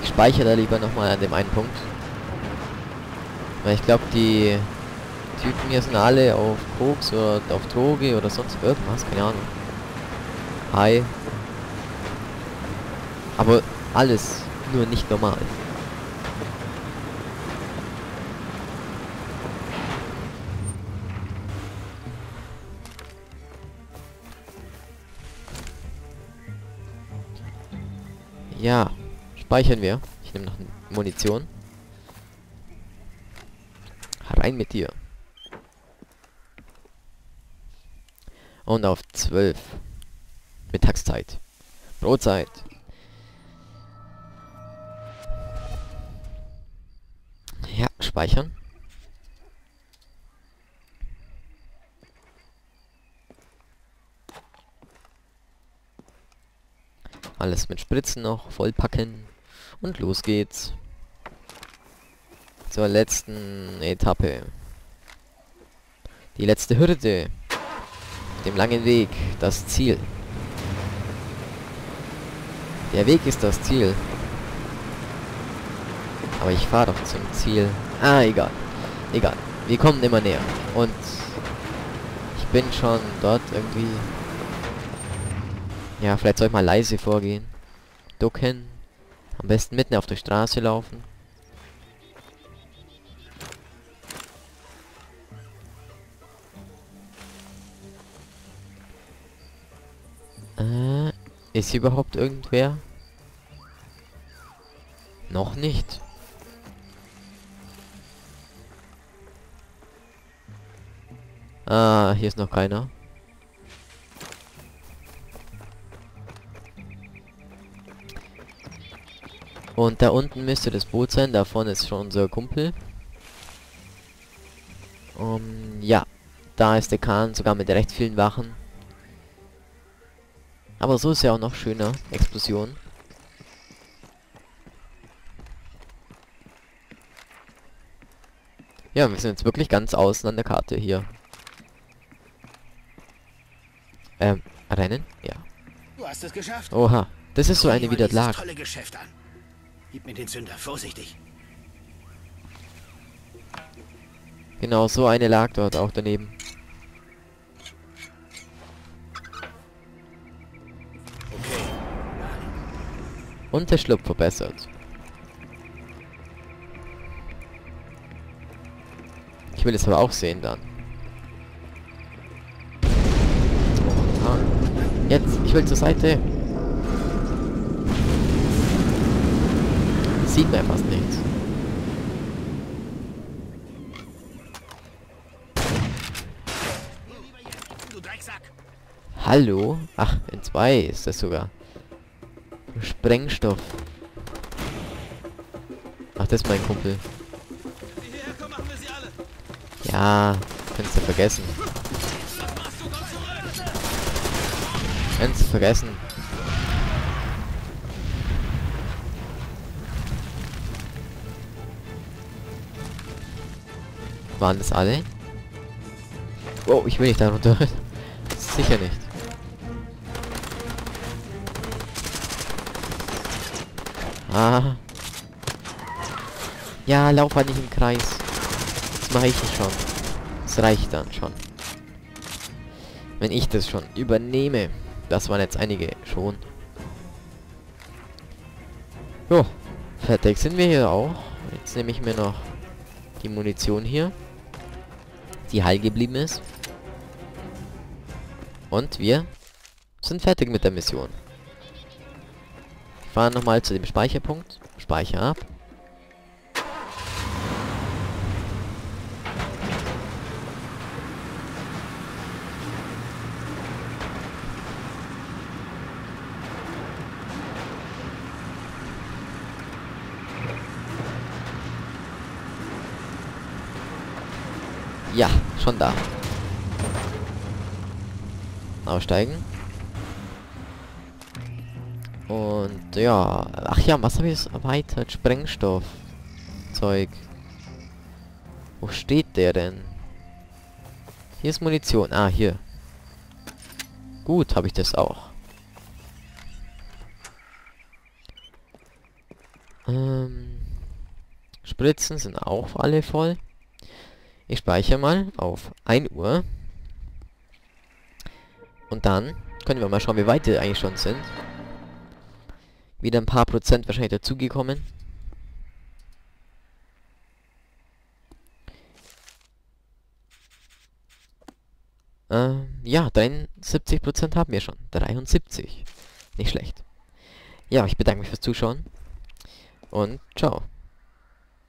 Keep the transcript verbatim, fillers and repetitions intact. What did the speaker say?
Ich speichere da lieber nochmal an dem einen Punkt. Weil ich glaube, die Typen hier sind alle auf Koks oder auf Droge oder sonst irgendwas, keine Ahnung. Hi. Aber alles nur nicht normal. Ja, speichern wir. Ich nehme noch Munition. Rein mit dir. Und auf zwölf. Mittagszeit. Brotzeit. Ja, speichern. Alles mit Spritzen noch vollpacken. Und los geht's. Zur letzten Etappe. Die letzte Hürde. Dem langen Weg. Das Ziel. Der Weg ist das Ziel. Aber ich fahre doch zum Ziel. Ah, egal. Egal. Wir kommen immer näher. Und ich bin schon dort irgendwie. Ja, vielleicht soll ich mal leise vorgehen. Ducken. Am besten mitten auf der Straße laufen. Äh, ist hier überhaupt irgendwer? Noch nicht. Ah, hier ist noch keiner. Und da unten müsste das Boot sein. Da vorne ist schon unser Kumpel. Um, ja. Da ist der Kahn, sogar mit recht vielen Wachen. Aber so ist ja auch noch schöner. Explosion. Ja, wir sind jetzt wirklich ganz außen an der Karte hier. Ähm, rennen? Ja. Du hast es geschafft. Oha. Das ist so eine, wie das lag. Tolle Geschäft an. Gib mir den Zünder, vorsichtig. Genau, so eine lag dort auch daneben. Okay. Und der Schlupf verbessert. Ich will es aber auch sehen dann. Oha. Jetzt, ich will zur Seite. Sieht man fast nichts. Hallo? Ach, in zwei ist das sogar. Sprengstoff. Ach, das ist mein Kumpel. Ja, kannst du vergessen. Kannst du vergessen. Waren das alle? Oh, ich will nicht da runter. Sicher nicht. Ah. Ja, lauf halt nicht im Kreis. Das mache ich nicht schon. Das reicht dann schon. Wenn ich das schon übernehme. Das waren jetzt einige schon. Jo. Fertig sind wir hier auch. Jetzt nehme ich mir noch die Munition hier. Die heil geblieben ist. Und wir sind fertig mit der Mission. Wir fahren nochmal zu dem Speicherpunkt. Speicher ab. Ja, schon da. Aussteigen. Und ja, ach ja, was habe ich jetzt erweitert? Sprengstoff. Zeug. Wo steht der denn? Hier ist Munition. Ah, hier. Gut, habe ich das auch. Ähm, Spritzen sind auch alle voll. Ich speichere mal auf ein Uhr. Und dann können wir mal schauen, wie weit wir eigentlich schon sind. Wieder ein paar Prozent wahrscheinlich dazugekommen. Ähm, ja, dreiundsiebzig Prozent haben wir schon. dreiundsiebzig. Nicht schlecht. Ja, ich bedanke mich fürs Zuschauen. Und ciao.